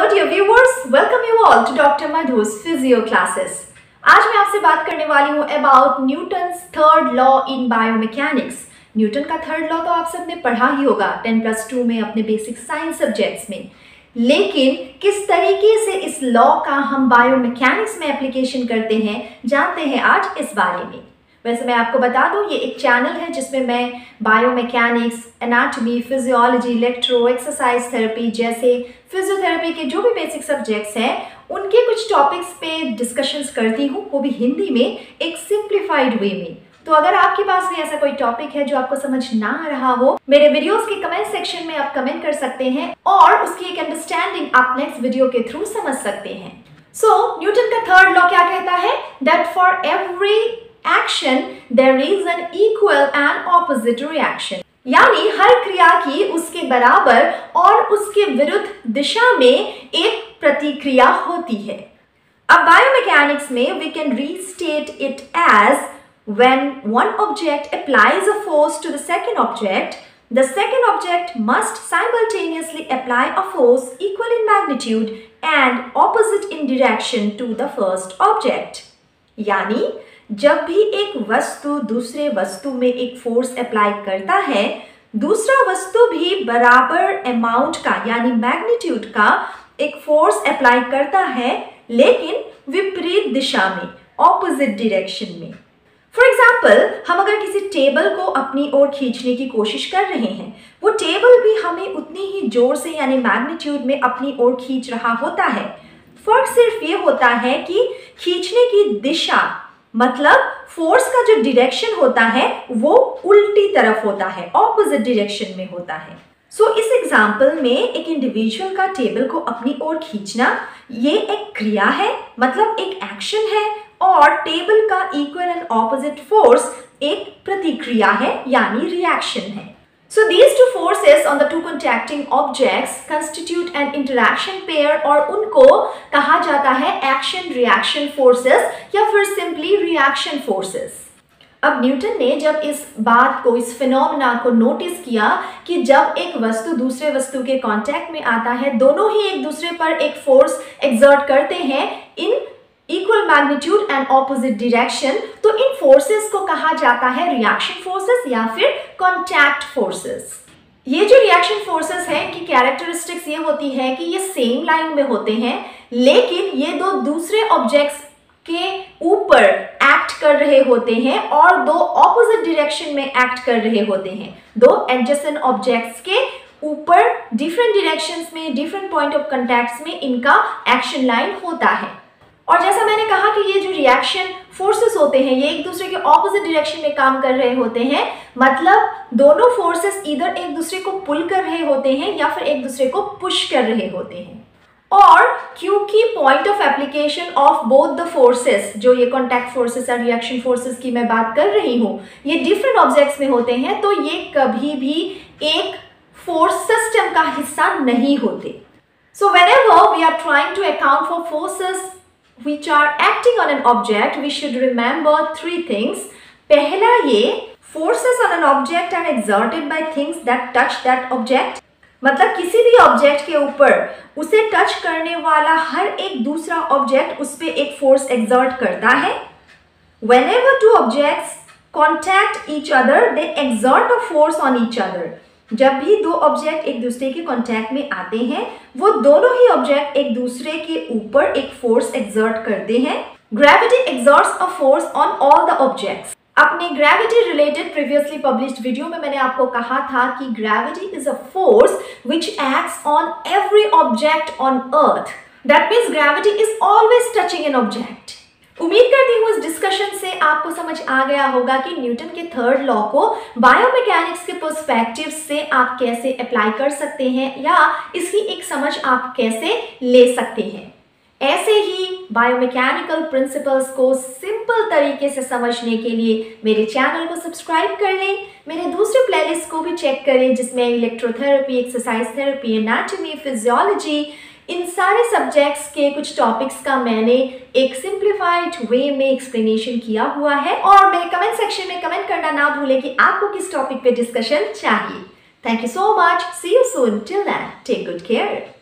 dear viewers, welcome you all to Dr. Madhu's Physio Classes. आज मैं आपसे बात करने वाली हूँ about Newton's third law in biomechanics. Newton का थर्ड लॉ तो आप सबने पढ़ा ही होगा 10+2 में अपने बेसिक साइंस सब्जेक्ट्स में, लेकिन किस तरीके से इस लॉ का हम बायोमैकेनिक्स में एप्लीकेशन करते हैं जानते हैं आज इस बारे में। वैसे मैं आपको बता दूं, ये एक चैनल है जिसमें मैं biomechanics, anatomy, physiology, electro, exercise therapy जैसे फिजियोथेरेपी के जो भी बेसिक सब्जेक्ट्स हैं उनके कुछ टॉपिक्स पे डिस्कशंस करती हूँ, वो भी हिंदी में एक सिंप्लीफाइड वे में। तो अगर आपके पास भी ऐसा कोई टॉपिक है जो आपको समझ ना आ रहा हो, मेरे वीडियोस के कमेंट सेक्शन में आप कमेंट कर सकते हैं और उसकी एक अंडरस्टैंडिंग आप नेक्स्ट वीडियो के थ्रू समझ सकते हैं। सो न्यूटन का थर्ड लॉ क्या कहता है? That for every action there is an equal and opposite reaction, यानी हर क्रिया की उसके बराबर और उसके विरुद्ध दिशा में एक प्रतिक्रिया होती है। अब बायोमैकेनिक्स में we can restate it as when one object applies a force to the second object must simultaneously apply a force equal in magnitude and opposite in direction to the first object. यानी जब भी एक वस्तु दूसरे वस्तु में एक force apply करता है, दूसरा वस्तु भी बराबर अमाउंट का यानी मैग्नीट्यूड का एक फोर्स अप्लाई करता है, लेकिन विपरीत दिशा में, ऑपोजिट डायरेक्शन में। फॉर एग्जाम्पल, हम अगर किसी टेबल को अपनी ओर खींचने की कोशिश कर रहे हैं, वो टेबल भी हमें उतनी ही जोर से यानी मैग्नीट्यूड में अपनी ओर खींच रहा होता है। फर्क सिर्फ ये होता है कि खींचने की दिशा मतलब फोर्स का जो डायरेक्शन होता है वो उल्टी तरफ होता है, ऑपोजिट डायरेक्शन में होता है। सो इस एग्जाम्पल में एक इंडिविजुअल का टेबल को अपनी ओर खींचना ये एक क्रिया है, मतलब एक एक्शन है, और टेबल का इक्वल एंड ऑपोजिट फोर्स एक प्रतिक्रिया है यानी रिएक्शन है। So these two forces on the two contacting objects constitute an interaction pair और उनको कहा जाता है एक्शन रिएक्शन फोर्सेस या फिर सिंपली रिएक्शन फोर्सेस। अब न्यूटन ने जब इस बात को, इस फिनोमेना को नोटिस किया कि जब एक वस्तु दूसरे वस्तु के कांटेक्ट में आता है, दोनों ही एक दूसरे पर एक फोर्स एक्सर्ट करते हैं in equal magnitude and opposite direction, तो इन फोर्सेस को कहा जाता है रिएक्शन फोर्सेस या फिर कॉन्टैक्ट फोर्सेस। ये जो रिएक्शन फोर्सेस हैं, इनकी कैरेक्टरिस्टिक्स ये होती है कि ये सेम लाइन में होते हैं, लेकिन ये दो दूसरे ऑब्जेक्ट्स के ऊपर एक्ट कर रहे होते हैं और दो ऑपोजिट डायरेक्शन में एक्ट कर रहे होते हैं। दो एडजेसेंट ऑब्जेक्ट्स के ऊपर डिफरेंट डायरेक्शंस में, डिफरेंट पॉइंट ऑफ कॉन्टैक्ट्स में इनका एक्शन लाइन होता है। और जैसा मैंने कहा कि ये जो रिएक्शन फोर्सेस होते हैं ये एक दूसरे के ऑपोजिट डायरेक्शन में काम कर रहे होते हैं, मतलब दोनों फोर्सेस इधर एक दूसरे को पुल कर रहे होते हैं या फिर एक दूसरे को पुश कर रहे होते हैं। और क्योंकि point of application of both the forces, जो ये कॉन्टैक्ट फोर्सेस और रिएक्शन फोर्सेस की मैं बात कर रही हूँ, ये डिफरेंट ऑब्जेक्ट्स में होते हैं, तो ये कभी भी एक फोर्स सिस्टम का हिस्सा नहीं होते। So whenever we are trying to account for forces which are acting on an object, we should remember three things. पहला ये, forces on an object are exerted by things that touch that object. मतलब किसी भी object के ऊपर उसे touch करने वाला हर एक दूसरा ऑब्जेक्ट उस पे एक फोर्स एक्सर्ट करता है। Whenever two objects contact each other, they exert a force on each other. जब भी दो ऑब्जेक्ट एक दूसरे के कांटेक्ट में आते हैं, वो दोनों ही ऑब्जेक्ट एक दूसरे के ऊपर एक फोर्स एक्सर्ट करते हैं। Gravity exerts a force on all the objects. अपने gravity related previously published video में मैंने आपको कहा था कि gravity is a force which acts on every object on earth. That means gravity is always touching an object. उम्मीद करती हूँ इस डिस्कशन से आपको समझ आ गया होगा कि न्यूटन के थर्ड लॉ को बायोमैकेनिक्स के पर्सपेक्टिव से आप कैसे अप्लाई कर सकते हैं या इसकी एक समझ आप कैसे ले सकते हैं। ऐसे ही बायोमैकेनिकल प्रिंसिपल्स को सिंपल तरीके से समझने के लिए मेरे चैनल को सब्सक्राइब कर लें। मेरे दूसरे प्लेलिस्ट को भी चेक करें जिसमें electrotherapy, exercise therapy, anatomy, physiology, इन सारे सब्जेक्ट्स के कुछ टॉपिक्स का मैंने एक सिंप्लीफाइड वे में एक्सप्लेनेशन किया हुआ है। और मेरे कमेंट सेक्शन में कमेंट करना ना भूलें कि आपको किस टॉपिक पे डिस्कशन चाहिए। Thank you so much. See you soon. Till then, take good care.